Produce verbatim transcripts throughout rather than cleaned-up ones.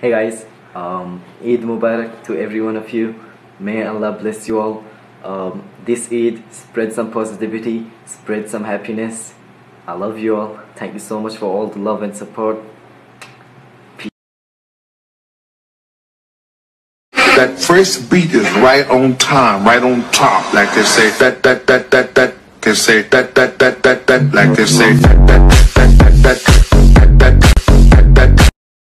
Hey guys, um, Eid Mubarak to every one of you. May Allah bless you all. Um, this Eid, spread some positivity, spread some happiness. I love you all. Thank you so much for all the love and support. That first beat is right on time, right on top, like they say. That that that that that. They say that that that that that. Like they say that that that that that that that that that.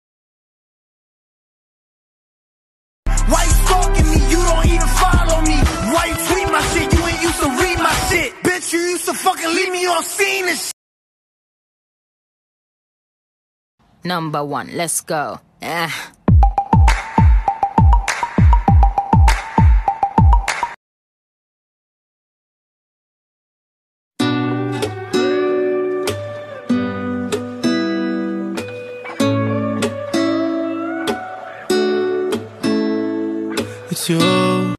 Why you stalking me? You don't even follow me. Why you tweet my shit? You ain't used to read my shit. Bitch, you used to fucking leave me on scene and shit. Number one, let's go. Ah. It's your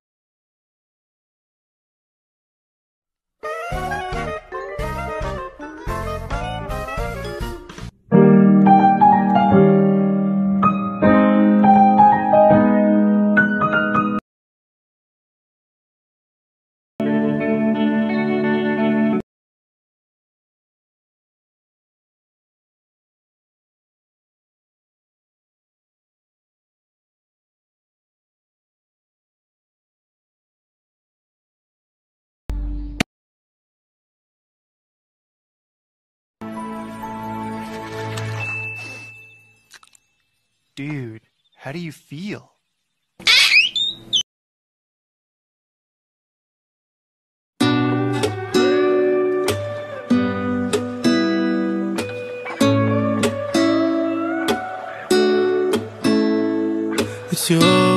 dude, how do you feel? It's your